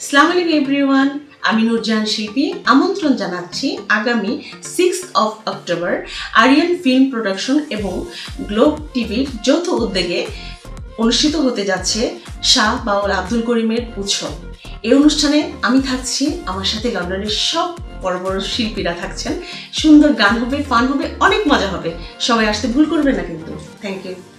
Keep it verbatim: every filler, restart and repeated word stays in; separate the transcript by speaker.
Speaker 1: আসসালামু আলাইকুম এভরিওয়ান, আমি নুরজাহান শিল্পী আমন্ত্রণ জানাচ্ছি আগামী sixth of October Aryan film production এবং গ্লোব টিভির যৌথ উদ্যোগে অনুষ্ঠিত হতে যাচ্ছে শাহ বাউল আব্দুল করিমের উৎসব। এই অনুষ্ঠানে আমি থাকছি, আমার সাথে লন্ডনের সব বড় বড় শিল্পীরা থাকছেন। সুন্দর গান হবে, ফান হবে, অনেক মজা হবে। সবাই আসতে ভুল করবে না কিন্তু। Thank you.